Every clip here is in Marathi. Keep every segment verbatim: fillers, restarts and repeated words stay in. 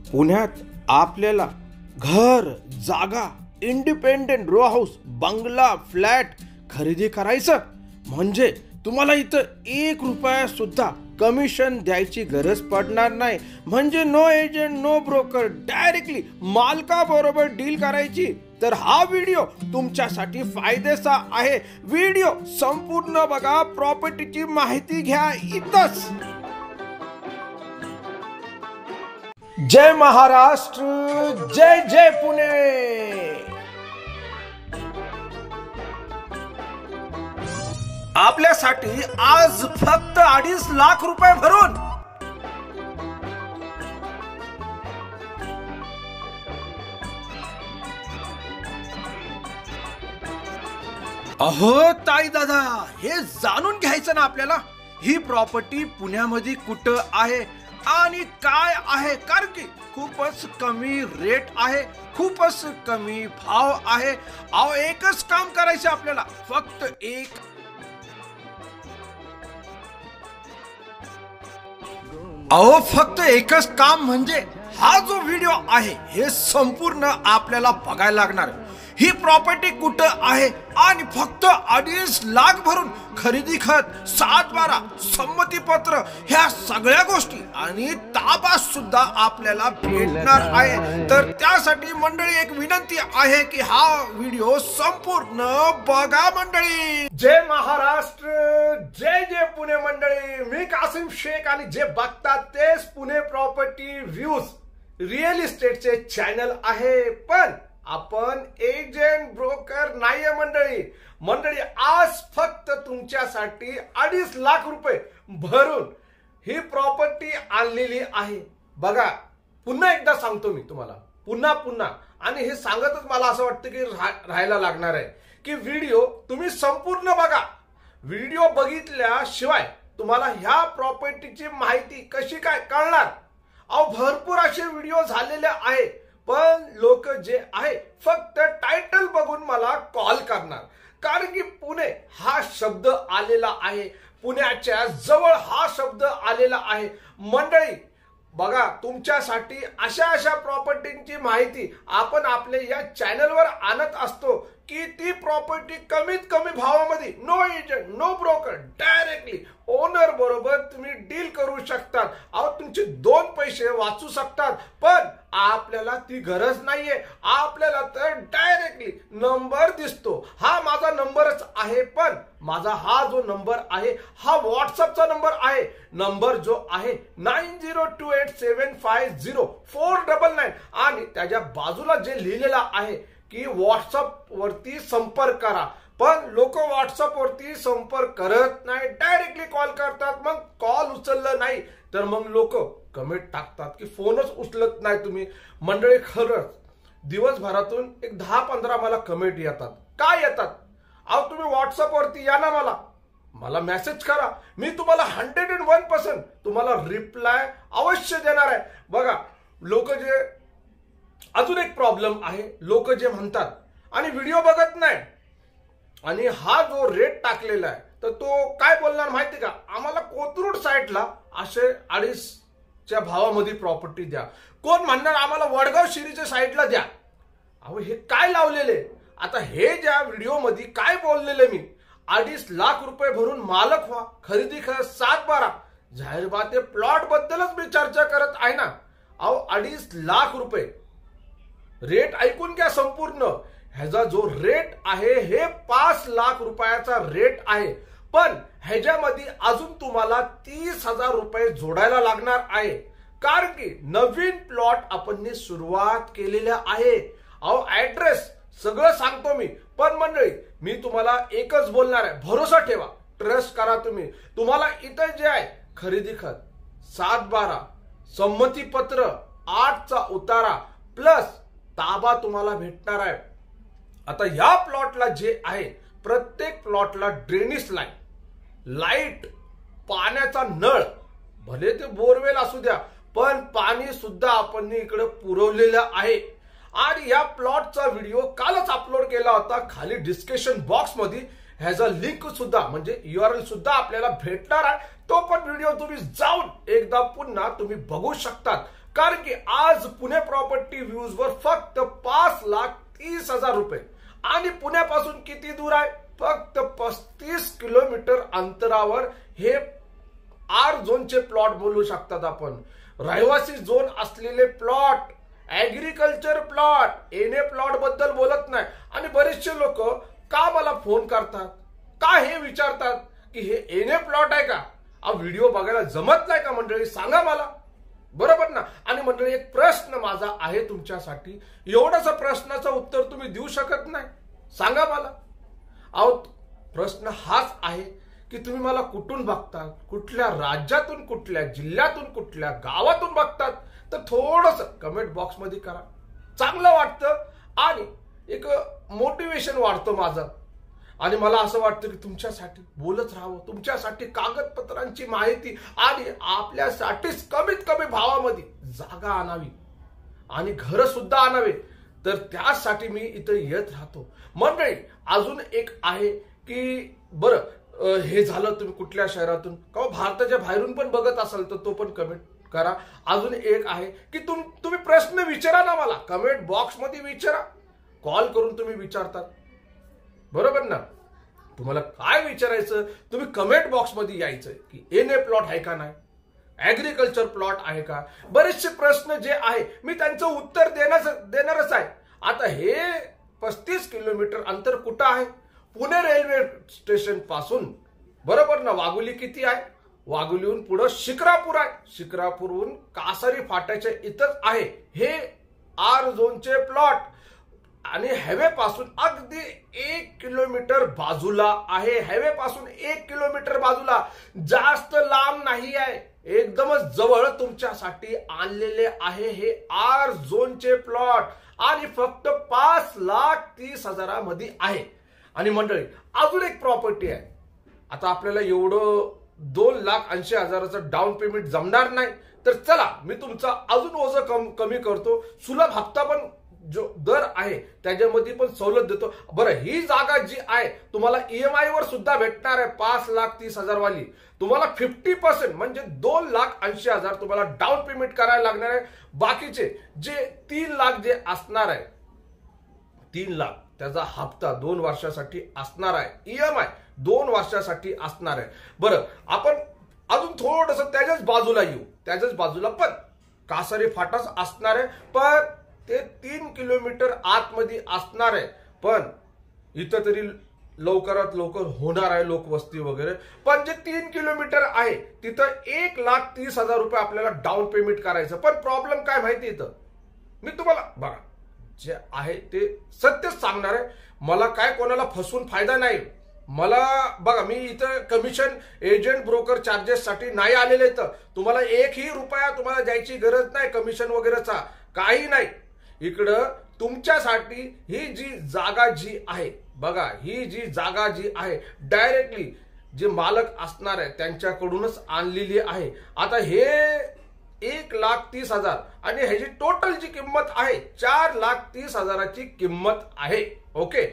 पुण्यात आपल्याला घर, जागा, इंडिपेंडेंट रो हाऊस, बंगला, फ्लॅट खरेदी करायचं म्हणजे तुम्हाला इथं एक रुपया सुद्धा कमिशन द्यायची गरज पडणार नाही. म्हणजे no agent, no broker, directly मालका बरोबर डील करायची. तर हा व्हिडिओ तुमच्यासाठी फायद्याचा आहे. व्हिडिओ संपूर्ण बघा, प्रॉपर्टीची माहिती घ्या इथंच. जय महाराष्ट्र, जय जय पुणे. आपल्यासाठी आज फक्त अडीच लाख रुपये भरून अहो ताई दादा, हे जाणून घ्यायचं ना आपल्याला, ही प्रॉपर्टी पुण्यामध्ये कुठं आहे आणि काय आहे. कारण की खूपच कमी रेट आहे, खूपच कमी भाव आहे. अहो एकच काम करायचं आपल्याला, फक्त एक अहो फक्त एकच काम म्हणजे हा जो व्हिडिओ आहे हे संपूर्ण आपल्याला बघायला लागणार. ही प्रॉपर्टी कुठं आहे आणि फक्त अडीच लाख भरून खरेदी खत, सात बारा, संमती पत्र, ह्या सगळ्या गोष्टी आणि ताबा सुद्धा आपल्याला भेटणार आहे. तर त्यासाठी मंडळी एक विनंती आहे की हा व्हिडिओ संपूर्ण बघा मंडळी. जय महाराष्ट्र, जय जय पुणे मंडळी. मी कासिम शेख आणि जे बघतात तेच पुणे प्रॉपर्टी व्ह्यूज रिअल इस्टेटचे चॅनल आहे. पण आपण एजंट, ब्रोकर नाहीये मंडळी. मंडळी आज फक्त तुमच्यासाठी अडीच लाख रुपये भरून ही प्रॉपर्टी आणलेली आहे. बघा, पुन्हा एकदा सांगतो मी तुम्हाला, पुन्हा पुन्हा आणि हे सांगतच मला असं वाटतं की राहायला लागणार आहे की व्हिडिओ तुम्ही संपूर्ण बघा. व्हिडिओ बघितल्याशिवाय तुम्हाला ह्या प्रॉपर्टीची माहिती कशी काय कळणार. अहो भरपूर असे व्हिडिओ झालेले आहे, पण लोक जे आहे फक्त टायटल बघून मला कॉल करणार. कारण की पुणे हा शब्द आलेला आहे, पुण्याच्या जवळ हा शब्द आलेला आहे. मंडळी बघा, तुमच्यासाठी अशा अशा प्रॉपर्टीची माहिती आपण आपल्या या चॅनलवर आणत असतो की ती प्रॉपर्टी कमीत कमी भावामध्ये, no agent, no broker, directly owner बरोबर तुम्ही डील करू शकतात. अहो तुमचे दोन पैसे वाचू शकतात. पण आपल्याला ती गरज नाहीये. आपल्याला तर डायरेक्टली नंबर दिसतो, हा माझा नंबरच आहे. पण माझा हा जो नंबर आहे हा व्हॉट्सअपचा नंबर आहे. नंबर जो आहे nine zero two eight seven five zero four double nine आणि त्याच्या बाजूला जे लिहिलेलं आहे की व्हॉट्सअप वरती संपर्क करा. पण लोक व्हॉट्सअप वरती संपर्क करत नाही, डायरेक्टली कॉल करतात. मग कॉल उचललं नाही तर मग लोक कमेंट टाकतात की फोनच उचलत नाही तुम्ही. मंडळी खरंच दिवसभरातून एक दहा पंधरा मला कमेंट येतात. काय येतात? अहो तुम्ही व्हॉट्सअप वरती या ना, मला मला मेसेज करा, मी तुम्हाला हंड्रेड अँड वन पर्सेंट तुम्हाला रिप्लाय अवश्य देणार आहे. बघा, लोक जे अजून एक प्रॉब्लेम आहे, लोक जे म्हणतात आणि व्हिडिओ बघत नाही आणि हा जो रेट टाकलेला आहे तर तो काय बोलणार माहिती का, आम्हाला कोथरूड साईडला असे अडीचच्या भावामध्ये प्रॉपर्टी द्या. कोण म्हणणार आम्हाला वडगाव शिरीच्या साईडला द्या. अहो हे काय लावलेले. आता हे ज्या व्हिडिओ मध्ये काय बोललेले मी, अडीच लाख रुपये भरून मालक व्हा, खरेदी खत, सात बारा, जाहीर बात प्लॉट बद्दलच मी चर्चा करत आहे ना. अहो अडीच लाख रुपये रेट ऐकून घ्या संपूर्ण. ह्याचा जो रेट आहे हे पाच लाख रुपयाचा रेट आहे. पण ह्याच्यामध्ये अजून तुम्हाला तीस हजार रुपये जोडायला लागणार आहे. कारण की नवीन प्लॉट आपण सुरुवात केलेल्या आहे. अहो ऍड्रेस सगळं सांगतो मी. पण मंडळी मी तुम्हाला एकच बोलणार आहे, भरोसा ठेवा, ट्रस्ट करा तुम्ही. तुम्हाला इथं जे आहे खरेदी खत, सात बारा, संमती पत्र, आठचा उतारा प्लस ताबा तुम्हाला भेटणार आहे. आता या प्लॉटला जे आहे प्रत्येक प्लॉटला ड्रेनेज लाईन, लाईट, पाण्याचा नळ, भले ते बोरवेल असू द्या पण पाणी सुद्धा आपण इकडे पुरवलेलं आहे. आणि या प्लॉटचा व्हिडिओ कालच अपलोड केला होता. खाली डिस्क्रिप्शन बॉक्स मध्ये ह्याचा लिंक सुद्धा म्हणजे यूआरएल सुद्धा आपल्याला भेटणार आहे. तो पण व्हिडिओ तुम्ही जाऊन एकदा पुन्हा तुम्ही बघू शकतात. कारण की आज पुणे प्रॉपर्टी व्ह्यूज वर फक्त पाच लाख तीस हजार रुपये आणि पुण्यापासून किती दूर आहे, फक्त पस्तीस किलोमीटर अंतरावर हे आर झोनचे प्लॉट बोलू शकतात आपण. रहिवासी झोन असलेले plot, agriculture plot, NA plot बद्दल बोलत नाही. आणि बरेचसे लोक का मला फोन करतात, का हे विचारतात की हे एनए प्लॉट आहे का, हा व्हिडिओ बघायला जमत नाही का मंडळी, सांगा मला. बरोबर ना. आणि मंडळी एक प्रश्न माझा आहे तुमच्यासाठी, एवढासा प्रश्नाचं उत्तर तुम्ही देऊ शकत नाही, सांगा मला. अहो प्रश्न हाच आहे की तुम्ही मला कुठून बघतात, कुठल्या राज्यातून, कुठल्या जिल्ह्यातून, कुठल्या गावातून बघतात, तर थोडंसं कमेंट बॉक्स मध्ये करा. चांगलं वाटतं आणि एक मोटिवेशन वाढतं माझं. आणि मला असं वाटतं की तुमच्यासाठी बोलत राहावं, तुमच्यासाठी कागदपत्रांची माहिती आणि आपल्यासाठीच कमीत कमी भावामध्ये जागा आणावी आणि घर सुद्धा आणावे, तर त्यासाठी मी इथं येत राहतो. मंडळी अजून एक आहे की बरं हे झालं तुम्ही कुठल्या शहरातून किंवा भारताच्या बाहेरून पण बघत असाल तर तो पण कमेंट करा. अजून एक आहे की तुम तुम्ही प्रश्न विचारा ना मला, कमेंट बॉक्स मध्ये विचारा, कॉल करून तुम्ही विचारतात. बरोबर ना. तुम्हाला काय विचारायचं तुम्ही कमेंट बॉक्स मध्ये यायचं की एनए प्लॉट आहे का नाही, ऍग्रिकल्चर प्लॉट आहे का. बरेचसे प्रश्न जे आहे मी त्यांचं उत्तर देणार देणारच आहे. आता हे पस्तीस किलोमीटर अंतर कुठं आहे, पुणे रेल्वे स्टेशन पासून. बरोबर ना. वाघोली किती आहे, वाघोलीहून पुढे शिक्रापूर आहे, शिक्रापूरहून कासारी फाट्याच्या इथंच आहे हे आर झोनचे प्लॉट. आणि हायवे पासून अगदी एक किलोमीटर बाजूला आहे, हायवे पासून एक किलोमीटर बाजूला, जास्त लांब नाही आहे, एकदमच जवळ तुमच्यासाठी आणलेले आहे हे आर झोनचे प्लॉट. आणि फक्त पाच लाख तीस हजारामध्ये आहे. आणि मंडळी अजून एक प्रॉपर्टी आहे. आता आपल्याला एवढं दोन लाख ऐंशी हजाराचं डाऊन पेमेंट जमणार नाही, तर चला मी तुमचा अजून ओझं कम कमी करतो. सुलभ हप्ता पण जो दर आहे त्याच्यामध्ये पण सवलत देतो. बरं ही जागा जी आहे तुम्हाला ईएमआय वर सुद्धा भेटणार आहे, पाच लाख तीस हजार वाली. तुम्हाला फिफ्टी पर्सेंट म्हणजे दोन लाख ऐंशी हजार तुम्हाला डाऊन पेमेंट करायला लागणार आहे. बाकीचे जे तीन लाख जे असणार आहे, तीन लाख त्याचा हप्ता दोन वर्षासाठी असणार आहे, ईएमआय दोन वर्षासाठी असणार आहे. बरं आपण अजून थोडस त्याच्याच बाजूला येऊ, त्याच्याच बाजूला पण कासारी फाटाच असणार आहे, पण ते तीन किलोमीटर आतमध्ये असणार आहे. पण इथं तरी लवकरात लवकर होणार आहे लोकवस्ती वगैरे. पण जे तीन किलोमीटर आहे तिथं एक लाख तीस हजार रुपये आपल्याला डाऊन पेमेंट करायचं. पण प्रॉब्लेम काय माहिती इथं मी तुम्हाला बघा जे आहे ते सत्यच सांगणार आहे. मला काय कोणाला फसवून फायदा नाही. मला बघा मी इथं कमिशन एजंट ब्रोकर चार्जेस साठी नाही आलेले. तर तुम्हाला एकही रुपया तुम्हाला द्यायची गरज नाही, कमिशन वगैरेचा काही नाही. इकडं तुमच्यासाठी ही जी जागा जी आहे बघा, ही जी जागा जी आहे डायरेक्टली जे मालक असणार आहे त्यांच्याकडूनच आणलेली आहे. आता हे एक लाख तीस हजार आणि ह्याची टोटल जी किंमत आहे चार लाख तीस हजाराची किंमत आहे. ओके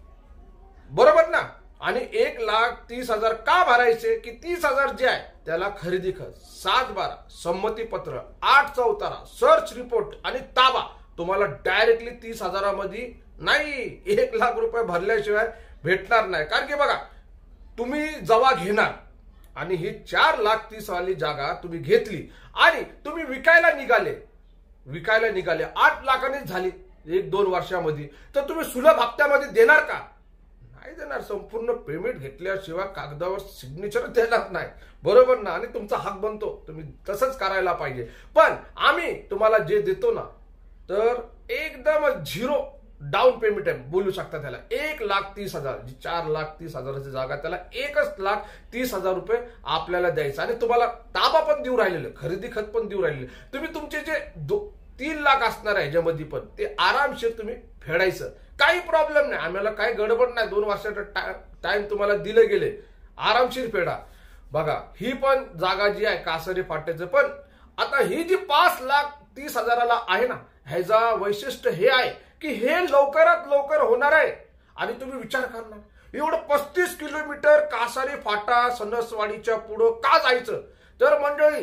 बरोबर ना. आणि एक लाख तीस हजार का भरायचे की तीस हजार जे आहे त्याला खरेदी खर्च, सात बारा, संमती पत्र, आठ चौतारा, सर्च रिपोर्ट आणि ताबा तुम्हाला डायरेक्टली तीस हजारामध्ये नाही, एक लाख रुपये भरल्याशिवाय भेटणार नाही. कारण की बघा तुम्ही जेव्हा घेणार आणि ही चार लाख तीस वाली जागा तुम्ही घेतली आणि तुम्ही विकायला निघाले विकायला निघाले आठ लाखांनीच झाली एक दोन वर्षामध्ये, तर तुम्ही सुलभ हप्त्यामध्ये देणार का? नाही देणार. संपूर्ण पेमेंट घेतल्याशिवाय कागदावर सिग्नेचर देणार नाही. बरोबर ना. आणि तुमचा हक बनतो, तुम्ही तसंच करायला पाहिजे. पण आम्ही तुम्हाला जे देतो ना तर एकदम झिरो डाऊन पेमेंट आहे बोलू शकता त्याला. एक लाख तीस हजार जी चार लाख तीस हजाराची जागा त्याला एकच लाख तीस हजार रुपये आपल्याला द्यायचं. आणि तुम्हाला ताबा पण देऊ राहिलेलं, खरेदी खत पण देऊ राहिलेलं. तुम्ही तुमचे जे तीन लाख असणार आहे ज्यामध्ये पण ते आरामशीर तुम्ही फेडायचं, काही प्रॉब्लेम नाही. आम्हाला काही गडबड नाही. दोन वर्षाचा टाइम तुम्हाला दिले गेले, आरामशीर फेडा. बघा ही पण जागा जी आहे कासारी फाट्याचं. पण आता ही जी पाच लाख तीस हजाराला आहे ना, ह्याचा वैशिष्ट्य हे आहे की हे लवकरात लवकर होणार आहे. आणि तुम्ही विचार करणार एवढं पस्तीस किलोमीटर कासारी फाटा सणसवाडीच्या पुढं का जायचं? तर मंडळी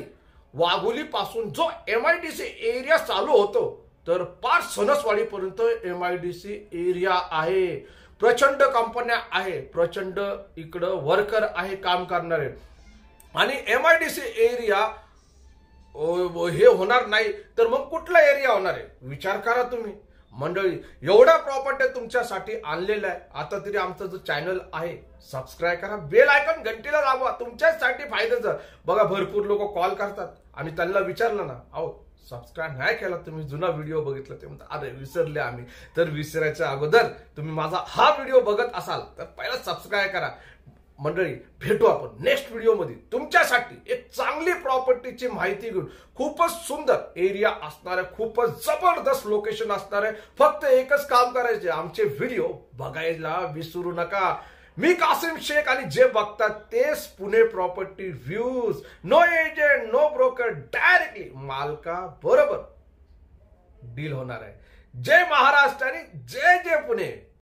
वाघोली पासून जो एमआयडीसी एरिया चालू होतो तर पार सणसवाडी पर्यंत एमआयडीसी एरिया आहे. प्रचंड कंपन्या आहे, प्रचंड इकडं वर्कर आहे काम करणारे. आणि एमआयडीसी एरिया हे होणार नाही तर मग कुठला एरिया होणार आहे विचार करा तुम्ही मंडळी. एवढा प्रॉपर्टी तुमच्यासाठी आणलेला आहे. आता तरी आमचं जो चॅनल आहे सबस्क्राईब करा, बेल आयकॉन घंटीला दाबवा, तुमच्यासाठी फायद्याचं. बघा भरपूर लोक कॉल करतात आणि त्यांना विचारलं ना, अहो सबस्क्राईब नाही केला तुम्ही, जुना व्हिडिओ बघितला ते म्हणतात अरे विसरले आम्ही. तर विसरायच्या अगोदर तुम्ही माझा हा व्हिडिओ बघत असाल तर पहिला सबस्क्राईब करा. मंडळी भेटू आपण नेक्स्ट व्हिडिओ मध्ये तुमच्यासाठी एक चांगली प्रॉपर्टीची माहिती घेऊन. खूपच सुंदर एरिया असणार आहे, खूपच जबरदस्त लोकेशन असणार आहे. फक्त एकच काम करायचे, आमचे व्हिडिओ बघायला विसरू नका. मी कासिम शेख आणि जे बघतात तेच Pune property views. No agent no broker, directly मालका बरोबर डील होणार आहे. जय महाराष्ट्र आणि